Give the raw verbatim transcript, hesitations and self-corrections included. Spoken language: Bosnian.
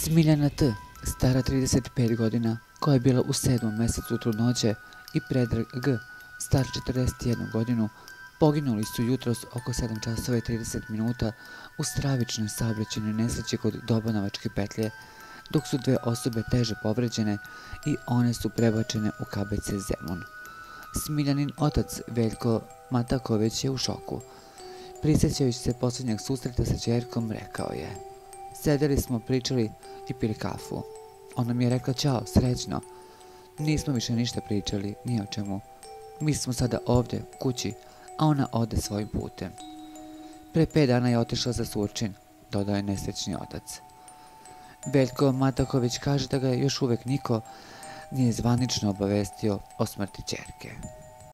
Smiljana T., stara trideset pet godina, koja je bila u sedmom mesecu trudnoće, i Predrag G., star četrdeset jednu godinu, poginuli su jutros oko sedam časova i trideset minuta u stravičnoj saobraćajnoj nesreći kod Dobanovačke petlje, dok su dve osobe teže povređene i one su prebačene u K B C Zemun. Smiljanin otac Veljko Mataković je u šoku. Prisjećajući se posljednjeg susreta sa ćerkom, rekao je: "Sedeli smo, pričali i pili kafu. Ona mi je rekla ćao, srećno. Nismo više ništa pričali, ni o čemu. Mi smo sada ovdje, kući, a ona ode svojim putem. Pre pet dana je otišla za Surčin", dodao je nesrećni otac. Veljko Mataković kaže da ga još uvek niko nije zvanično obavestio o smrti ćerke.